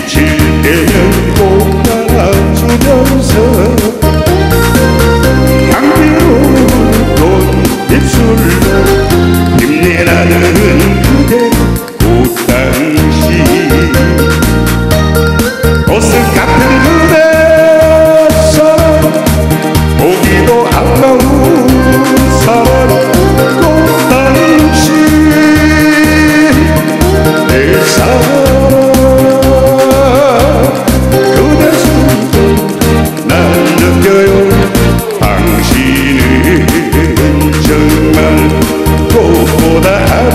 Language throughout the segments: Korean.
지칠 때는 꼭 따라주면서 향기로운 꽃입술로 힘내라는 그대 그 당시 옷을 같은 그대 사랑 보기도 아까운 사랑 그 당시 내 사랑 그대 손도 난 느껴요 당신은 정말 꽃보다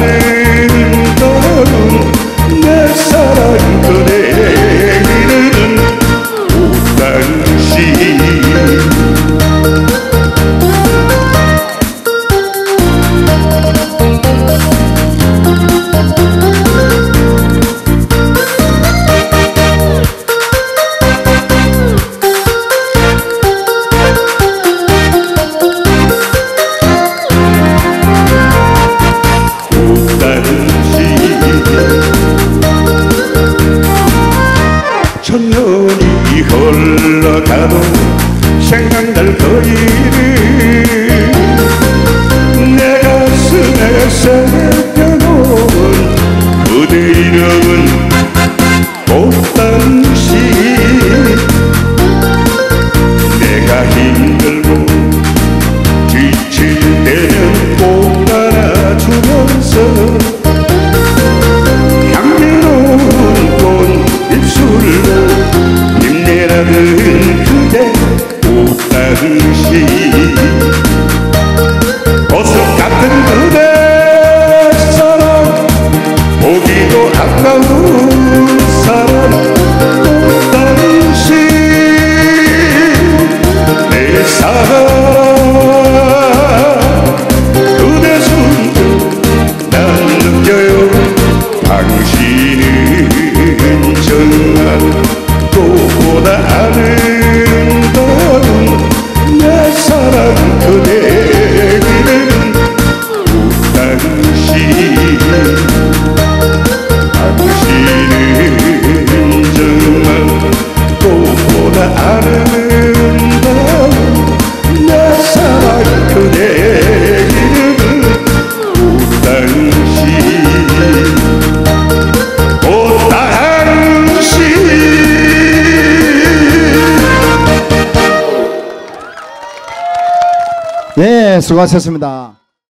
아름다운 내 사랑 그대 이르는 그 당시 천년이 흘러가도 생각날 거리를 내 가슴에 새겨놓은 그대 이름은 꽃당시 내가 힘들고 지칠 때는 꼭 안아주면서 향기로운 꽃입술로 힘내라는 그대 그 당시 보석 같은 그대 사랑 보기도 아까운 사랑 그 당시 내 사랑 그대 손도 난 느껴요 당신은 정말 꽃보다 아름다운 내 사랑 그대 이르는 그 당시 당신은 정말 꽃보다 아름다운 내 사랑 그대 이르는 그 당시 네, 수고하셨습니다.